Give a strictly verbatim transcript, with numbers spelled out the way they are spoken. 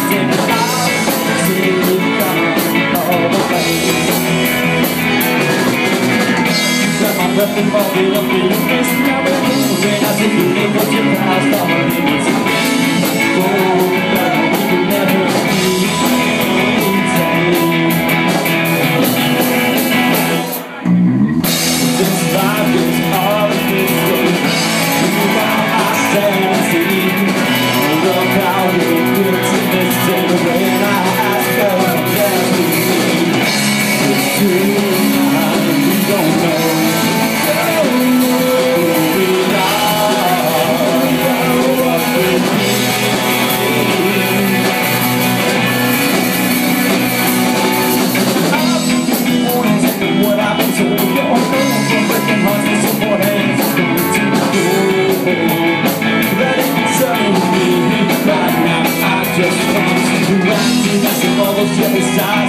and I'll see you coming all the way. You got my breath and ball, we don't feel this now we're moving. I said you know what your past all the limits. Oh, but we could never be insane. This life is all of this way. You are my sanity. Look how we get to this day when I ask for everything. It's true, we don't know. Don't know who we are, what we need. I'll give you warnings and what I've been told. Your friends are breaking hearts with support hands. It's going to go. Let it turn me right now. I just want to run to all those jealous eyes.